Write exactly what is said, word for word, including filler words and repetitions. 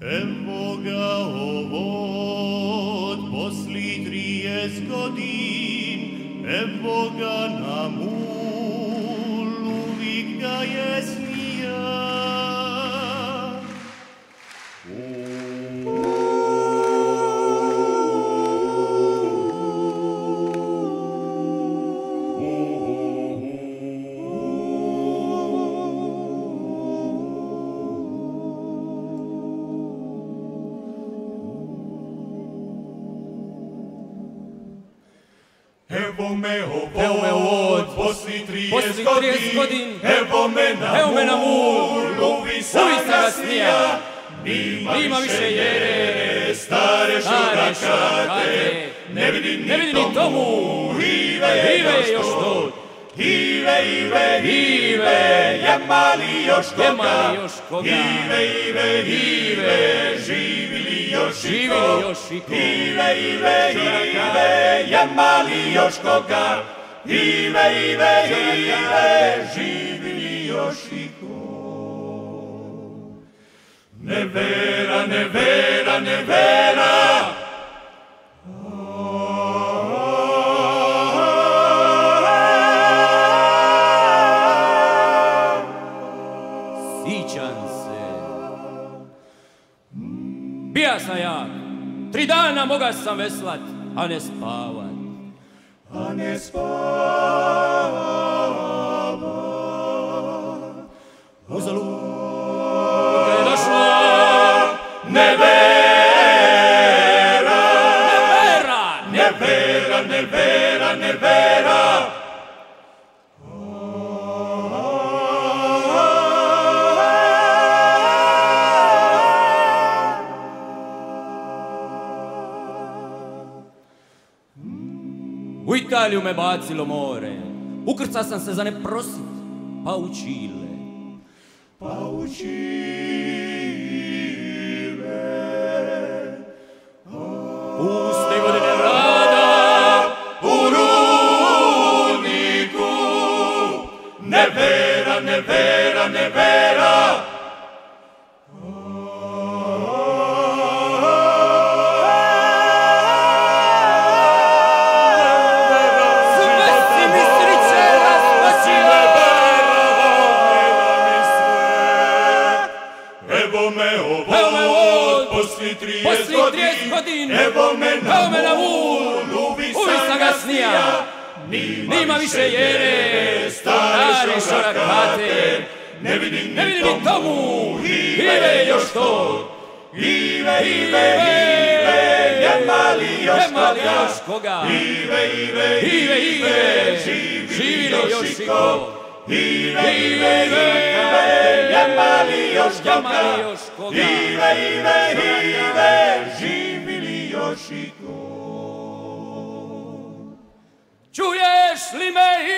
Evo ga ovod posli trijes godin, evo ga na mulu, vik ga je snija. Evo me ovod, posli trijes godin, evo me na mulu, visaka snija, nima više jere, stare šurakate, ne vidi ni tomu, hive je još tu, hive, hive, hive, jema li još koga, hive, hive, hive, živi li još iko, hive, hive, hive, jema li još koga, hive, hive, hive, živi li još iko. Nevera, nevera, nevera, Sićam se. Bija sam jak, tri dana moga sam veslat, a ne spavat. A ne spavat. Uzalud, kad je došla nevera, nevera, nevera, nevera, nevera. U Italiju me bacilo more, ukrca sam se za ne prosit, pa u Čile. Pa u Čile. Puste godine rada u rudniku, nevera, nevera, nevera. Evo me ovod, posli trijes godin, evo me na mulu, visaka snija, nima više jere, stare šurakate, ne vidi ni tomu, hive još to, hive, hive, hive, jema li još koga, hive, hive, hive, živi li još iko, hive, hive, hive, jema li još koga, hive, hive, hive, živi li još iko. Čuješ li me